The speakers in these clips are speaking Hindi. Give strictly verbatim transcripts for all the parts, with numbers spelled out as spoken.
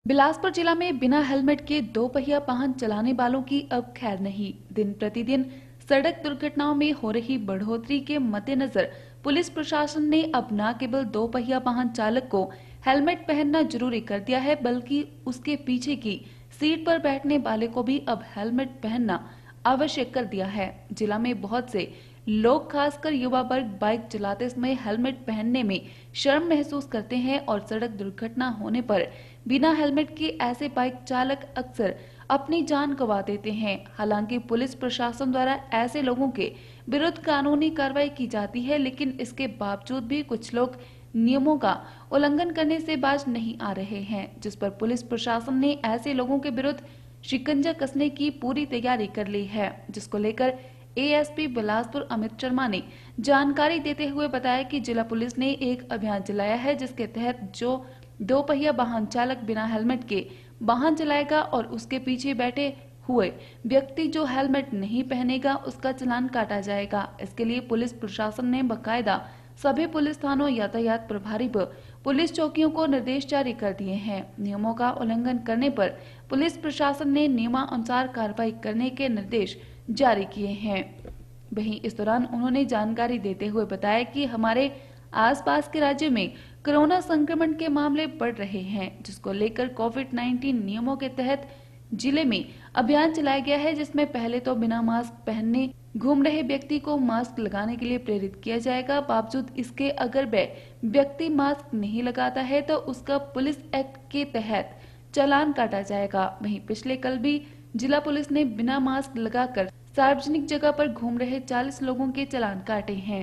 बिलासपुर जिला में बिना हेलमेट के दो पहिया वाहन चलाने वालों की अब खैर नहीं। दिन प्रतिदिन सड़क दुर्घटनाओं में हो रही बढ़ोतरी के मद्देनजर पुलिस प्रशासन ने अब न केवल दो पहिया वाहन चालक को हेलमेट पहनना जरूरी कर दिया है, बल्कि उसके पीछे की सीट पर बैठने वाले को भी अब हेलमेट पहनना आवश्यक कर दिया है। जिला में बहुत से लोग, खासकर युवा वर्ग, बाइक चलाते समय हेलमेट पहनने में शर्म महसूस करते हैं और सड़क दुर्घटना होने पर बिना हेलमेट के ऐसे बाइक चालक अक्सर अपनी जान गंवा देते हैं। हालांकि पुलिस प्रशासन द्वारा ऐसे लोगों के विरुद्ध कानूनी कार्रवाई की जाती है, लेकिन इसके बावजूद भी कुछ लोग नियमों का उल्लंघन करने से बाज नहीं आ रहे हैं, जिस पर पुलिस प्रशासन ने ऐसे लोगों के विरुद्ध शिकंजा कसने की पूरी तैयारी कर ली है, जिसको लेकर एएसपी बिलासपुर अमित शर्मा ने जानकारी देते हुए बताया कि जिला पुलिस ने एक अभियान चलाया है, जिसके तहत जो दो पहिया वाहन चालक बिना हेलमेट के वाहन चलाएगा और उसके पीछे बैठे हुए व्यक्ति जो हेलमेट नहीं पहनेगा, उसका चालान काटा जाएगा। इसके लिए पुलिस प्रशासन ने बकायदा सभी पुलिस थानों, यातायात प्रभारी व पुलिस चौकियों को निर्देश जारी कर दिए हैं। नियमों का उल्लंघन करने पर पुलिस प्रशासन ने नियमानुसार कार्रवाई करने के निर्देश जारी किए हैं। वहीं इस दौरान उन्होंने जानकारी देते हुए बताया कि हमारे आसपास के राज्य में कोरोना संक्रमण के मामले बढ़ रहे हैं, जिसको लेकर कोविड उन्नीस नियमों के तहत जिले में अभियान चलाया गया है, जिसमें पहले तो बिना मास्क पहने घूम रहे व्यक्ति को मास्क लगाने के लिए प्रेरित किया जाएगा। बावजूद इसके अगर वह व्यक्ति मास्क नहीं लगाता है तो उसका पुलिस एक्ट के तहत चालान काटा जाएगा। वहीं पिछले कल भी जिला पुलिस ने बिना मास्क लगाकर सार्वजनिक जगह पर घूम रहे चालीस लोगों के चालान काटे हैं।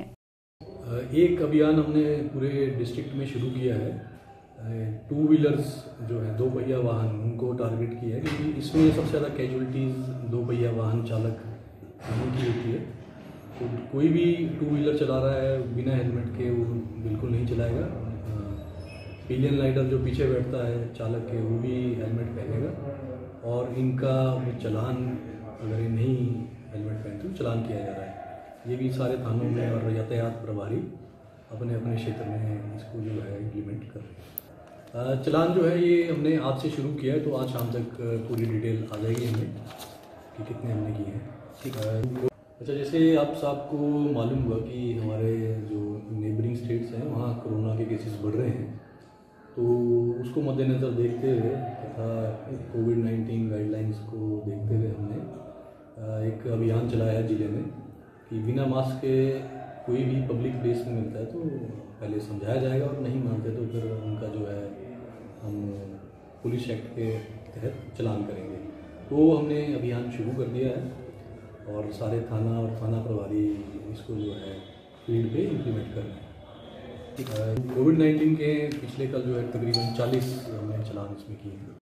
एक अभियान हमने पूरे डिस्ट्रिक्ट में शुरू किया है। टू व्हीलर्स जो है, दो पहिया वाहन, उनको टारगेट किया है, क्योंकि इसमें सबसे ज़्यादा कैजुअलिटीज़ दो पहिया वाहन चालक की होती है। तो कोई भी टू व्हीलर चला रहा है बिना हेलमेट के, वो बिल्कुल नहीं चलाएगा। पिलियन राइडर जो पीछे बैठता है चालक के, वो भी हेलमेट पहनेगा और इनका चालान, अगर ये नहीं हेलमेट पहनते तो चालान किया जा रहा है। ये भी सारे थानों में और यातायात प्रभारी अपने अपने क्षेत्र में इसको जो है इम्प्लीमेंट कर रहे हैं। चालान जो है ये हमने आज से शुरू किया है, तो आज शाम तक पूरी डिटेल आ जाएगी हमें कि कितने हमने किए हैं। ठीक है। अच्छा, जैसे आप सबको मालूम हुआ कि हमारे जो नेबरिंग स्टेट्स हैं वहाँ कोरोना के केसेस बढ़ रहे हैं, तो उसको मद्देनज़र देखते हुए तथा कोविड नाइन्टीन गाइडलाइंस को देखते हुए हमने एक अभियान चलाया है जिले में कि बिना मास्क के कोई भी पब्लिक प्लेस में मिलता है तो पहले समझाया जाएगा, और नहीं मानते तो फिर उनका जो है हम पुलिस एक्ट के तहत चालान करेंगे। तो हमने अभियान शुरू कर दिया है और सारे थाना और थाना प्रभारी इसको जो है फील्ड पे इम्प्लीमेंट कर रहे हैं। ठीक है। कोविड नाइन्टीन के पिछले कल जो है तकरीबन चालीस हमने चालान इसमें किए हैं।